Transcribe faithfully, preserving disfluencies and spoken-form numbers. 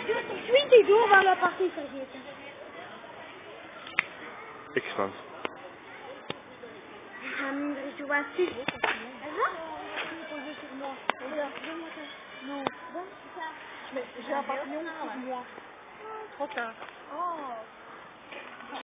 twintig door waar we partie vergeten. Ik sta. Um, je vois si. Est-ce sur moi. Non. Bon, c'est ça. Mais j'ai un papillon sur moi. Trop tard. Oh.